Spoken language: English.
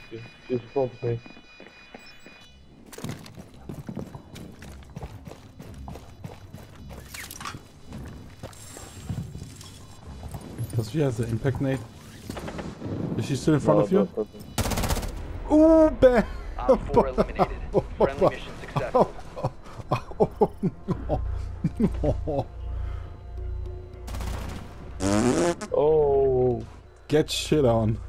She's in front of me. Does she has the impact nade? Is she still in front of you? No. Ooh, bam! Op 4 eliminated. Friendly mission successful. Oh, no. No. Oh. Get shit on.